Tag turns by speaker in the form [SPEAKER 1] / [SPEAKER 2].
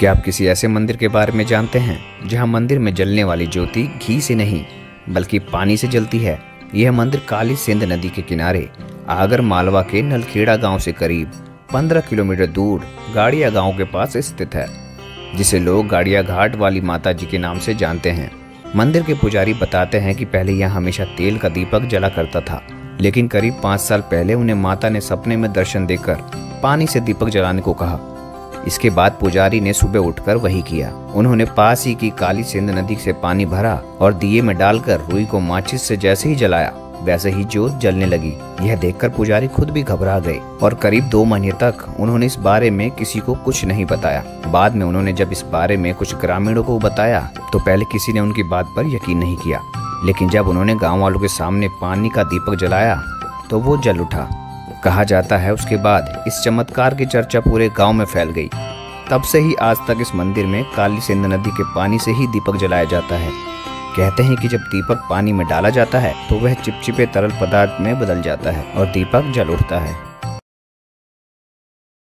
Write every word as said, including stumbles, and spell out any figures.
[SPEAKER 1] क्या आप किसी ऐसे मंदिर के बारे में जानते हैं जहां मंदिर में जलने वाली ज्योति घी से नहीं बल्कि पानी से जलती है? यह मंदिर काली सिंध नदी के किनारे आगर मालवा के नलखेड़ा गांव से करीब पंद्रह किलोमीटर दूर गाड़िया गांव के पास स्थित है, जिसे लोग गाड़िया घाट वाली माता जी के नाम से जानते हैं। मंदिर के पुजारी बताते हैं कि पहले यहाँ हमेशा तेल का दीपक जला करता था, लेकिन करीब पाँच साल पहले उन्हें माता ने सपने में दर्शन देकर पानी से दीपक जलाने को कहा। इसके बाद पुजारी ने सुबह उठकर वही किया। उन्होंने पास ही की काली सिंध नदी से पानी भरा और दिए में डालकर रुई को माचिस से जैसे ही जलाया वैसे ही ज्योत जलने लगी। यह देखकर पुजारी खुद भी घबरा गए और करीब दो महीने तक उन्होंने इस बारे में किसी को कुछ नहीं बताया। बाद में उन्होंने जब इस बारे में कुछ ग्रामीणों को बताया तो पहले किसी ने उनकी बात पर यकीन नहीं किया, लेकिन जब उन्होंने गाँव वालों के सामने पानी का दीपक जलाया तो वो जल उठा। कहा जाता है उसके बाद इस चमत्कार की चर्चा पूरे गांव में फैल गई। तब से ही आज तक इस मंदिर में काली सिंध नदी के पानी से ही दीपक जलाया जाता है। कहते हैं कि जब दीपक पानी में डाला जाता है तो वह चिपचिपे तरल पदार्थ में बदल जाता है और दीपक जल उठता है।